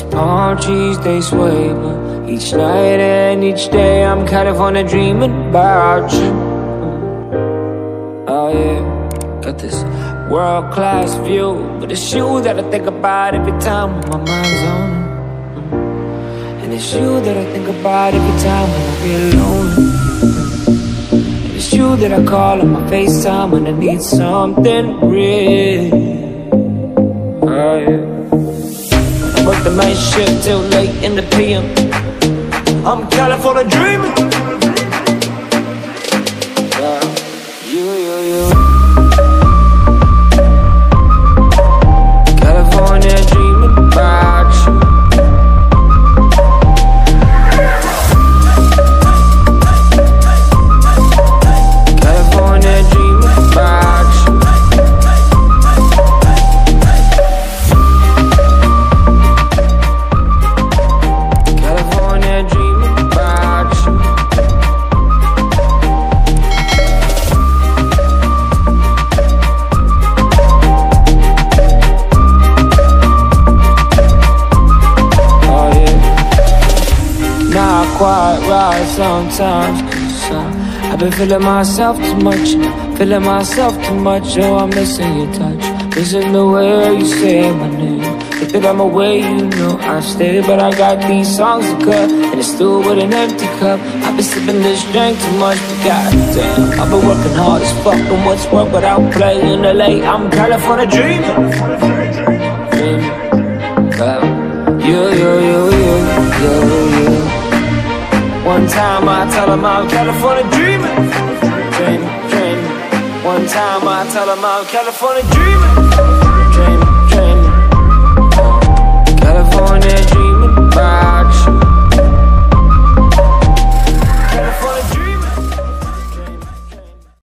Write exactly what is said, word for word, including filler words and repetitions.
these palm trees, they sway, but each night and each day I'm California dreaming about you. Oh yeah, got this world-class view, but it's you that I think about every time when my mind's on it. And it's you that I think about every time when I feel lonely. And it's you that I call on my FaceTime when I need something real. Oh yeah, I work the night shift till late in the P M. I'm California dreaming. Yeah, you, you, you. California dreaming about you. California dreaming about you. California dreaming about you. Oh yeah, not quite right sometimes, 'cause uh, I've been feeling myself too much, feeling myself too much. Oh, I'm missing your touch, missing the way you say my name. If that I'm away, you know I stay, but I got these songs to cut, and it's still with an empty cup. I've been sipping this drink too much, but goddamn, I've been working hard as fuck, and what's work without playing L A? I'm California dreaming. Dreaming. Uh, you, you, you, you, you, you. One time I tell them I'm California dreaming. Dreaming, dreaming. One time I tell them I'm California dreaming.